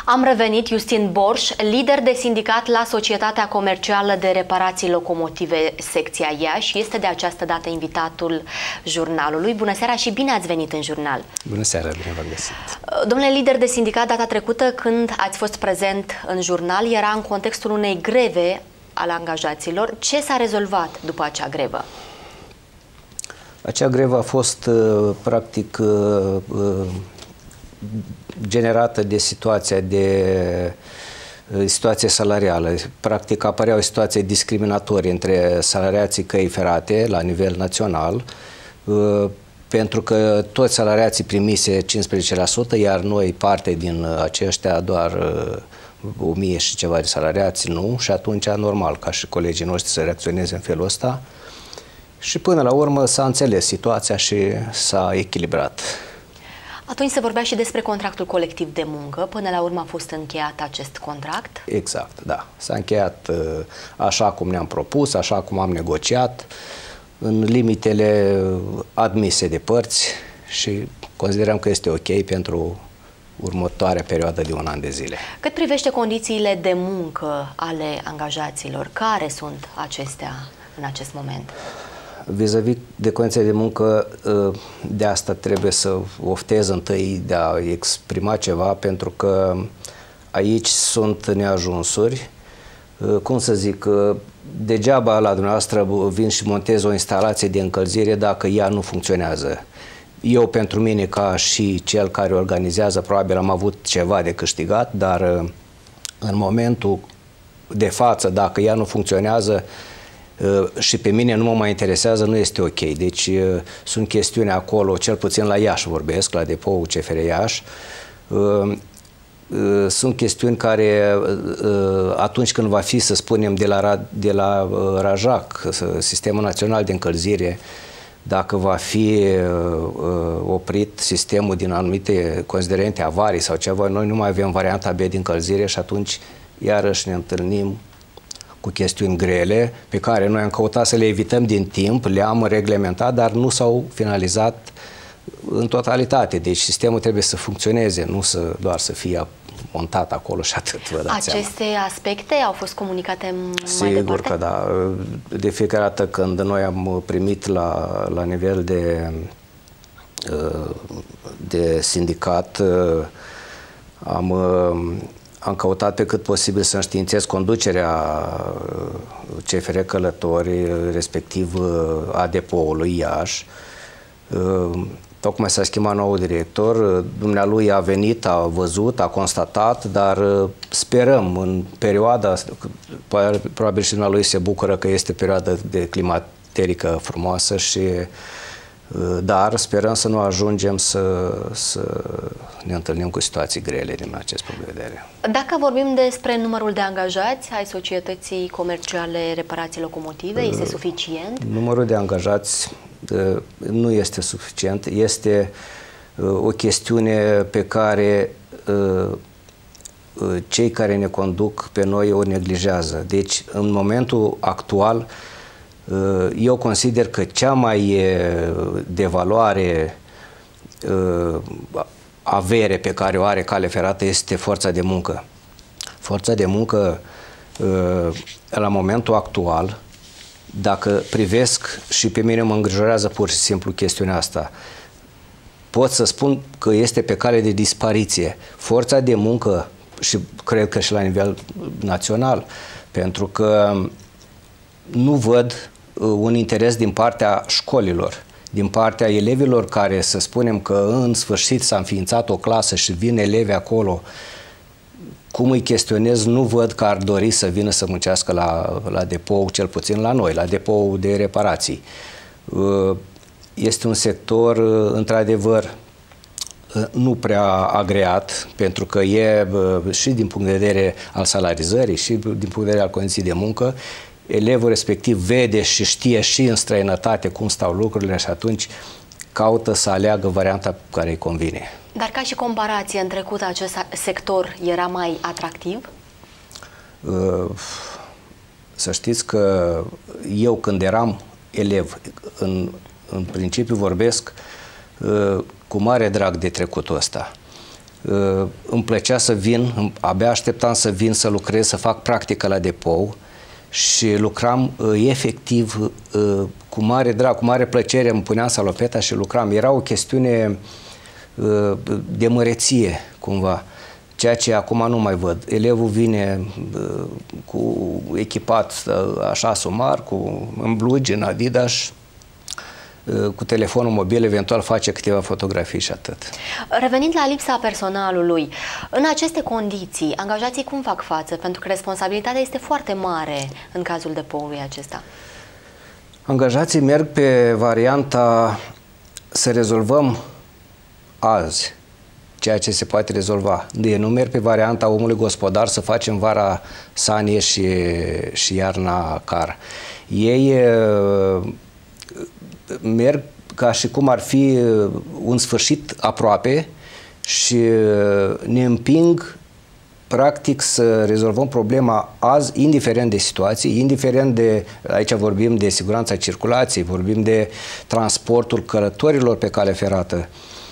Am revenit, Justin Borș, lider de sindicat la Societatea Comercială de Reparații Locomotive, secția Iași, este de această dată invitatul jurnalului. Bună seara și bine ați venit în jurnal! Bună seara, bine v-am găsit! Domnule lider de sindicat, data trecută când ați fost prezent în jurnal era în contextul unei greve ale angajaților. Ce s-a rezolvat după acea grevă? Acea grevă a fost practic generată de situație salarială. Practic apărea o situație discriminatorie între salariații căi ferate la nivel național, pentru că toți salariații primise 15%, iar noi, parte din aceștia, doar 1000 și ceva de salariați, nu, și atunci normal ca și colegii noștri să reacționeze în felul ăsta. Și până la urmă s-a înțeles situația și s-a echilibrat. Atunci se vorbea și despre contractul colectiv de muncă. Până la urmă a fost încheiat acest contract? Exact, da. S-a încheiat așa cum ne-am propus, așa cum am negociat, în limitele admise de părți și considerăm că este ok pentru următoarea perioadă de un an de zile. Cât privește condițiile de muncă ale angajaților, care sunt acestea în acest moment? Vis-a-vis de condiții de muncă, de asta trebuie să oftez întâi de a exprima ceva, pentru că aici sunt neajunsuri. Cum să zic, degeaba la dumneavoastră vin și montez o instalație de încălzire dacă ea nu funcționează. Eu, pentru mine, ca și cel care organizează, probabil am avut ceva de câștigat, dar în momentul de față, dacă ea nu funcționează, și pe mine nu mă mai interesează, nu este ok. Deci sunt chestiuni acolo, cel puțin la Iași vorbesc, la depoul CFR Iași, sunt chestiuni care atunci când va fi, să spunem, de la RAJAC, Sistemul Național de Încălzire, dacă va fi oprit sistemul din anumite considerente, avarii sau ceva, noi nu mai avem varianta B de încălzire și atunci iarăși ne întâlnim cu chestiuni grele, pe care noi am căutat să le evităm din timp, le-am reglementat, dar nu s-au finalizat în totalitate. Deci sistemul trebuie să funcționeze, nu doar să fie montat acolo și atât, vă dați seama. Aceste aspecte au fost comunicate mai departe? Sigur că da. De fiecare dată când noi am primit la nivel de sindicat, am căutat pe cât posibil să înștiințez conducerea CFR Călători, respectiv a depoului Iași. Tocmai s-a schimbat nou director, dumnealui a venit, a văzut, a constatat, dar sperăm în perioada, probabil și dumnealui se bucură că este perioadă de climaterică frumoasă dar sperăm să nu ajungem să ne întâlnim cu situații grele din acest punct de vedere. Dacă vorbim despre numărul de angajați ai Societății Comerciale Reparații Locomotive, este suficient? Numărul de angajați nu este suficient. Este o chestiune pe care cei care ne conduc pe noi o neglijează. Deci, în momentul actual, eu consider că cea mai de valoare avere pe care o are calea ferată este forța de muncă. Forța de muncă, la momentul actual, dacă privesc, și pe mine mă îngrijorează pur și simplu chestiunea asta, pot să spun că este pe cale de dispariție. Forța de muncă, și cred că și la nivel național, pentru că nu văd un interes din partea școlilor, din partea elevilor care, să spunem că în sfârșit s-a înființat o clasă și vin elevi acolo, cum îi chestionez, nu văd că ar dori să vină să muncească la depou, cel puțin la noi, la depou de reparații. Este un sector, într-adevăr, nu prea agreat, pentru că e și din punct de vedere al salarizării și din punct de vedere al condiției de muncă, elevul respectiv vede și știe și în străinătate cum stau lucrurile și atunci caută să aleagă varianta care îi convine. Dar ca și comparație, în trecut acest sector era mai atractiv? Să știți că eu când eram elev, în principiu vorbesc cu mare drag de trecutul ăsta. îmi plăcea să vin, abia așteptam să vin să lucrez, să fac practică la depou și lucram efectiv cu mare drag, cu mare plăcere, îmi puneam salopeta și lucram. Era o chestiune de măreție, cumva, ceea ce acum nu mai văd. Elevul vine echipat așa sumar, în blugi, în Adidas, cu telefonul mobil, eventual face câteva fotografii și atât. Revenind la lipsa personalului, în aceste condiții, angajații cum fac față? Pentru că responsabilitatea este foarte mare în cazul depoului acesta. Angajații merg pe varianta să rezolvăm azi ceea ce se poate rezolva. Ei nu merg pe varianta omului gospodar să facem vara sanie și iarna car. Ei merg ca și cum ar fi un sfârșit aproape și ne împing practic să rezolvăm problema azi, indiferent de situații, indiferent de, aici vorbim de siguranța circulației, vorbim de transportul călătorilor pe cale ferată.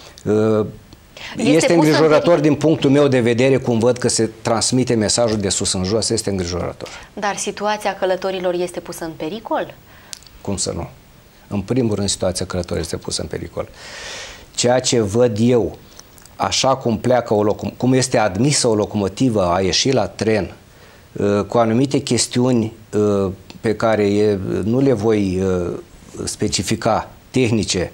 Este îngrijorător din punctul meu de vedere cum văd că se transmite mesajul de sus în jos, este îngrijorător. Dar situația călătorilor este pusă în pericol? Cum să nu? În primul rând, situația călătorilor este pusă în pericol. Ceea ce văd eu, așa cum pleacă cum este admisă o locomotivă a ieși la tren, cu anumite chestiuni pe care nu le voi specifica, tehnice,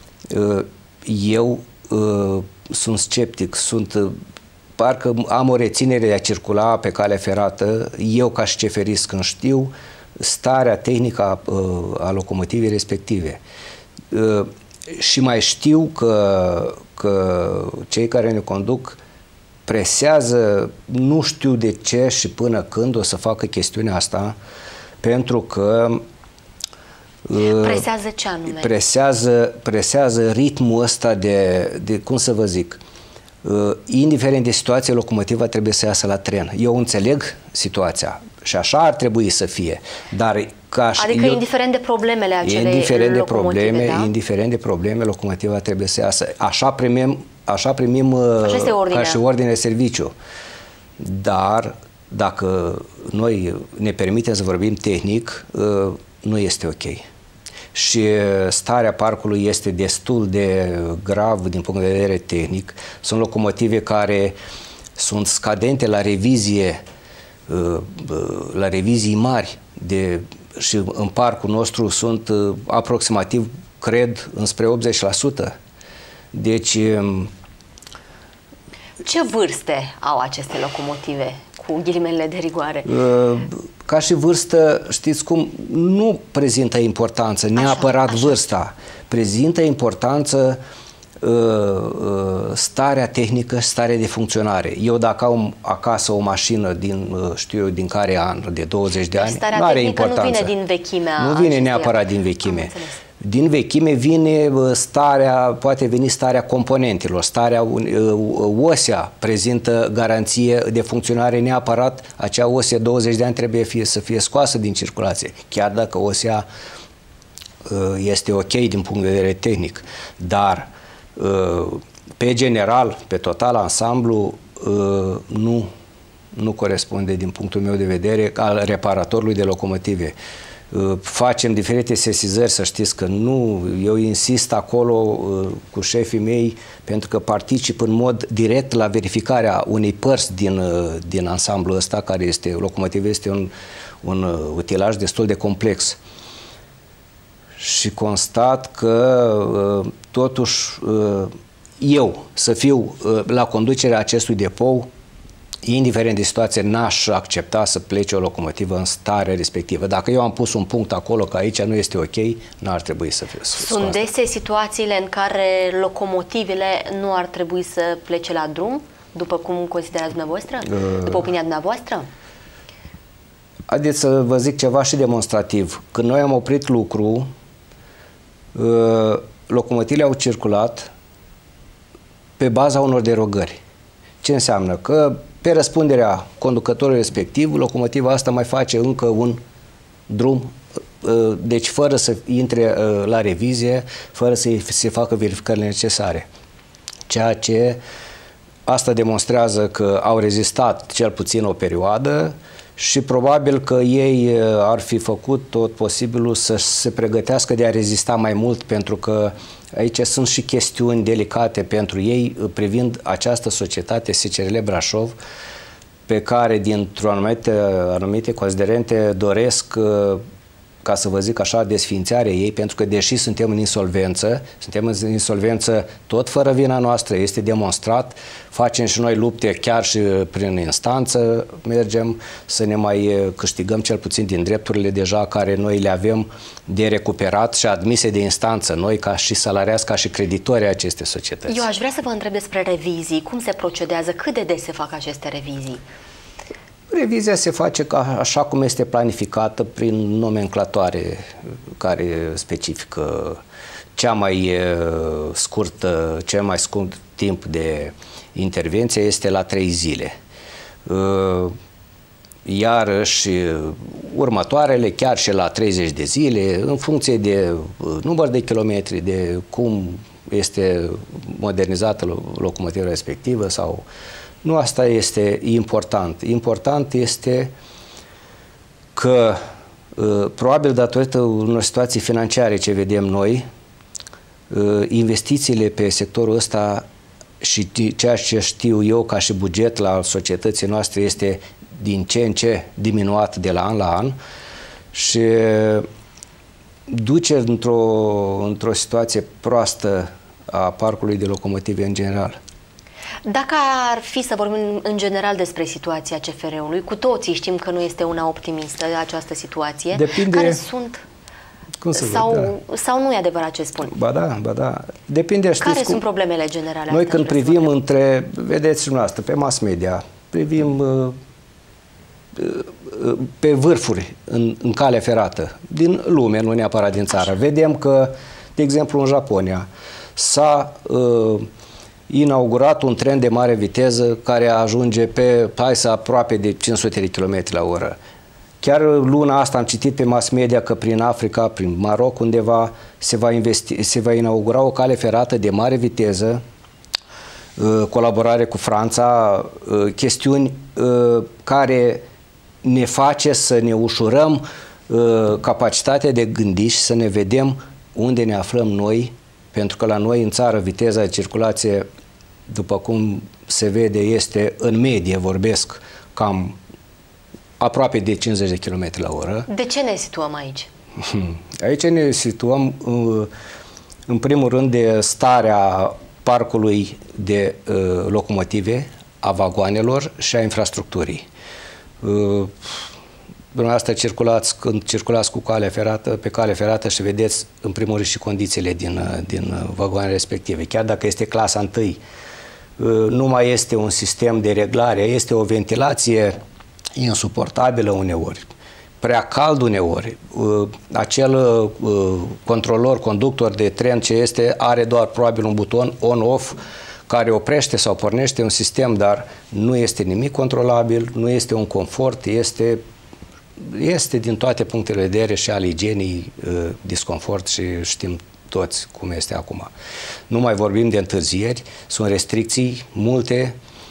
eu sunt sceptic, parcă am o reținere de a circula pe cale ferată, eu ca și ceferist, când știu starea tehnică a locomotivei respective. Și mai știu că cei care ne conduc presează, nu știu de ce și până când o să facă chestiunea asta, pentru că presează ce anume? Presează ritmul ăsta de cum să vă zic, indiferent de situație, locomotiva trebuie să iasă la tren. Eu înțeleg situația și așa ar trebui să fie. Dar adică indiferent de problemele acelei locomotive, da? Indiferent de probleme, locomotiva trebuie să iasă. Așa primim ca și ordine de serviciu. Dar dacă noi ne permitem să vorbim tehnic, nu este ok. Și starea parcului este destul de grav din punct de vedere tehnic. Sunt locomotive care sunt scadente la revizie, la revizii mari și în parcul nostru sunt aproximativ, cred, înspre 80%. Deci ce vârste au aceste locomotive, cu ghilimele de rigoare? Ca și vârstă, știți cum, nu prezintă importanță neapărat vârsta. Prezintă importanță starea tehnică și starea de funcționare. Eu dacă am acasă o mașină din care an, de 20 de ani, nu are importanță. Nu vine din vechimea. Nu vine neapărat din vechime. Din vechime vine poate veni starea componentelor, starea osea prezintă garanție de funcționare neapărat, acea osea 20 de ani trebuie să fie scoasă din circulație, chiar dacă osea este ok din punct de vedere tehnic, dar pe general, pe total ansamblu, nu corespunde din punctul meu de vedere al reparatorului de locomotive. Facem diferite sesizări, să știți că nu, eu insist acolo cu șefii mei pentru că particip în mod direct la verificarea unei părți din ansamblul ăsta, care este, locomotiva este un utilaj destul de complex. Și constat că totuși eu să fiu la conducerea acestui depou, indiferent de situație, n-aș accepta să plece o locomotivă în stare respectivă. Dacă eu am pus un punct acolo că aici nu este ok, n-ar trebui să fie. Sunt dese situațiile în care locomotivele nu ar trebui să plece la drum, după cum considerați dumneavoastră? După opinia dumneavoastră? Haideți să vă zic ceva și demonstrativ. Când noi am oprit lucru, locomotivele au circulat pe baza unor derogări. Ce înseamnă? Că pe răspunderea conducătorului respectiv, locomotiva asta mai face încă un drum, deci fără să intre la revizie, fără să se facă verificările necesare. Ceea ce Asta demonstrează că au rezistat cel puțin o perioadă și probabil că ei ar fi făcut tot posibilul să se pregătească de a rezista mai mult, pentru că aici sunt și chestiuni delicate pentru ei privind această societate SCRL Brașov, pe care dintr-o anumite considerente doresc, ca să vă zic așa, desființarea ei, pentru că deși suntem în insolvență tot fără vina noastră, este demonstrat, facem și noi lupte chiar și prin instanță, mergem să ne mai câștigăm cel puțin din drepturile deja care noi le avem de recuperat și admise de instanță, noi ca și salariați, ca și creditori acestei societăți. Eu aș vrea să vă întreb despre revizii, cum se procedează, cât de des se fac aceste revizii? Revizia se face așa cum este planificată, prin nomenclatoare care specifică cea mai scurtă, cel mai scurt timp de intervenție este la 3 zile. Iarăși următoarele chiar și la 30 de zile, în funcție de număr de kilometri, de cum este modernizată locomotiva respectivă sau... Nu asta este important. Important este că, probabil datorită unor situații financiare ce vedem noi, investițiile pe sectorul ăsta și ceea ce știu eu ca și buget la societății noastre este din ce în ce diminuat de la an la an și duce într-o situație proastă a parcului de locomotive în general. Dacă ar fi să vorbim în general despre situația CFR-ului, cu toții știm că nu este una optimistă această situație. Depinde... Care sunt... Sau nu e adevărat ce spun? Ba da, ba da. Depinde, știți care sunt problemele generale? Noi când privim între, vedeți dumneavoastră, pe mass media, privim pe vârfuri în cale ferată, din lume, nu neapărat din țară. Așa. Vedem că, de exemplu, în Japonia s-a inaugurat un tren de mare viteză care ajunge pe aproape de 500 de km la oră. Chiar luna asta am citit pe mass media că prin Africa, prin Maroc, undeva se va inaugura o cale ferată de mare viteză, colaborare cu Franța, chestiuni care ne face să ne ușurăm capacitatea de gândi și să ne vedem unde ne aflăm noi, pentru că la noi în țară viteza de circulație, după cum se vede, este în medie, vorbesc, cam aproape de 50 de km la oră. De ce ne situăm aici? Aici ne situăm în primul rând de starea parcului de locomotive, a vagoanelor și a infrastructurii. Dumneavoastră când circulați cu calea ferată, pe calea ferată și vedeți în primul rând și condițiile din vagoanele respective. Chiar dacă este clasa 1, nu mai este un sistem de reglare, este o ventilație insuportabilă uneori, prea cald uneori. Acel conductor de tren ce este, are doar probabil un buton on-off care oprește sau pornește un sistem, dar nu este nimic controlabil, nu este un confort, este din toate punctele de vedere și al igienii disconfort și știm toți cum este acum. Nu mai vorbim de întârzieri, sunt restricții multe,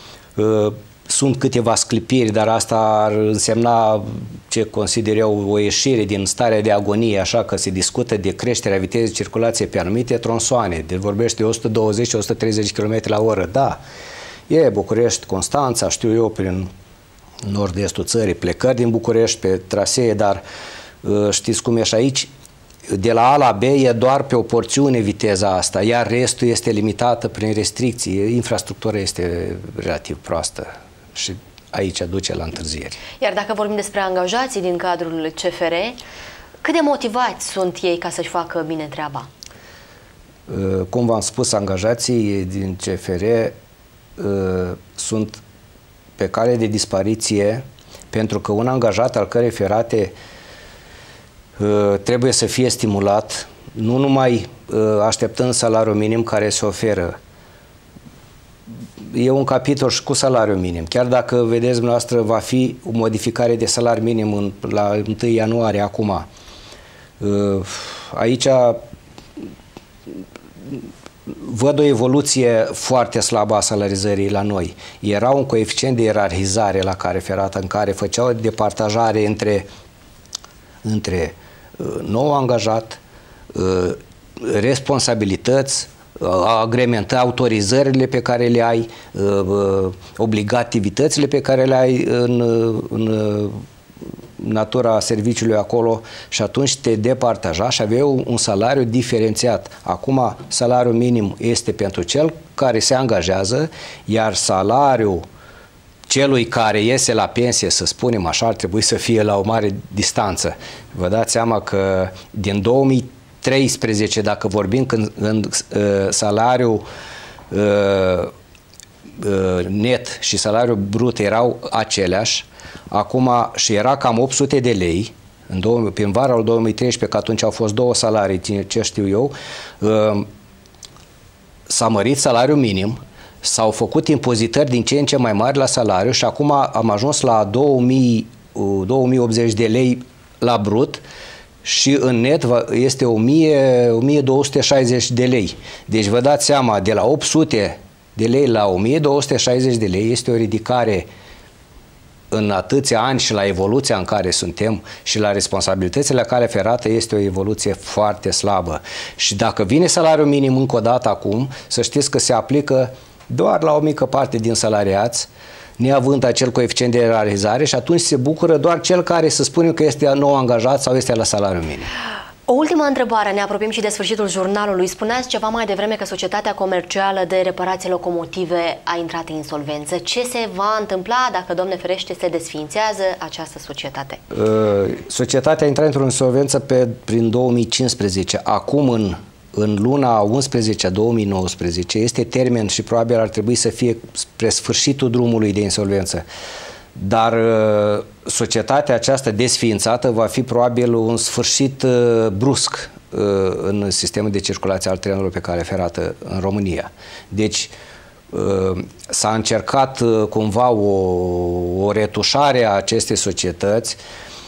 sunt câteva sclipiri, dar asta ar însemna ce consider eu o ieșire din starea de agonie, așa că se discută de creșterea vitezei de circulație pe anumite tronsoane, deci vorbește de 120-130 km la oră, da, e București, Constanța, știu eu, prin nord-estul țării, plecări din București pe trasee, dar știți cum e și aici, de la A la B e doar pe o porțiune viteza asta, iar restul este limitată prin restricții, infrastructura este relativ proastă și aici duce la întârzieri. Iar dacă vorbim despre angajații din cadrul CFR, cât de motivați sunt ei ca să-și facă bine treaba? Cum v-am spus, angajații din CFR sunt pe cale de dispariție, pentru că un angajat al cărei ferate trebuie să fie stimulat, nu numai așteptând salariul minim care se oferă. E un capitol și cu salariul minim. Chiar dacă, vedeți dumneavoastră, va fi o modificare de salariu minim la 1 ianuarie acum. Aici văd o evoluție foarte slabă a salarizării la noi. Era un coeficient de ierarhizare la Cale Ferată în care făceau departajare între nou angajat, responsabilități, agremente, autorizările pe care le ai, obligativitățile pe care le ai în natura serviciului acolo și atunci te departaja și aveai un salariu diferențiat. Acum salariul minim este pentru cel care se angajează, iar salariul celui care iese la pensie, să spunem așa, ar trebui să fie la o mare distanță. Vă dați seama că din 2013, dacă vorbim când salariul net și salariul brut erau aceleași, acum și era cam 800 de lei, prin vara al 2013, că atunci au fost 2 salarii, ce știu eu, s-a mărit salariul minim, s-au făcut impozitări din ce în ce mai mari la salariu și acum am ajuns la 2080 de lei la brut și în net este 1260 de lei. Deci vă dați seama, de la 800 de lei la 1260 de lei este o ridicare în atâția ani și la evoluția în care suntem și la responsabilitățile la Cale Ferată este o evoluție foarte slabă. Și dacă vine salariul minim încă o dată acum, să știți că se aplică doar la o mică parte din salariați, neavând acel coeficient de ierarhizare și atunci se bucură doar cel care, să spunem că este nou angajat sau este la salariul minim. O ultimă întrebare, ne apropiem și de sfârșitul jurnalului. Spuneați ceva mai devreme că Societatea Comercială de Reparații Locomotive a intrat în insolvență. Ce se va întâmpla dacă, Doamne ferește, se desființează această societate? Societatea a intrat într-o insolvență prin 2015. Acum, în luna 11 a 2019, este termen și probabil ar trebui să fie spre sfârșitul drumului de insolvență. Dar societatea aceasta desființată va fi probabil un sfârșit brusc în sistemul de circulație al trenurilor pe Cale Ferată în România. Deci s-a încercat cumva o retușare a acestei societăți,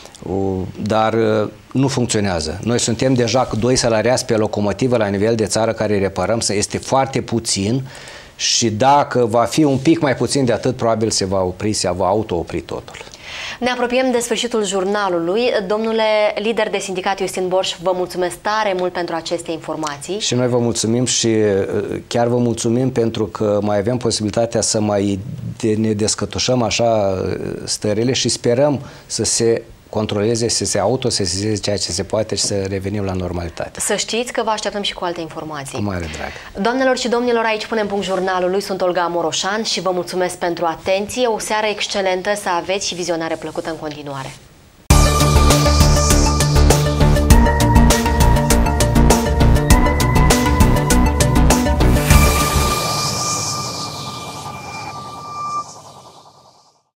dar nu funcționează. Noi suntem deja cu 2 salariați pe locomotivă la nivel de țară care reparăm, este foarte puțin și dacă va fi un pic mai puțin de atât, probabil se va auto-opri totul. Ne apropiem de sfârșitul jurnalului. Domnule lider de sindicat Iustin Borș, vă mulțumesc tare mult pentru aceste informații. Și noi vă mulțumim și chiar vă mulțumim pentru că mai avem posibilitatea să ne descătușăm așa stările și sperăm să se controleze, să se autosesizeze ceea ce se poate și să revenim la normalitate. Să știți că vă așteptăm și cu alte informații. Cu mare drag. Doamnelor și domnilor, aici punem punct jurnalului. Sunt Olga Moroșan și vă mulțumesc pentru atenție. O seară excelentă să aveți și vizionare plăcută în continuare.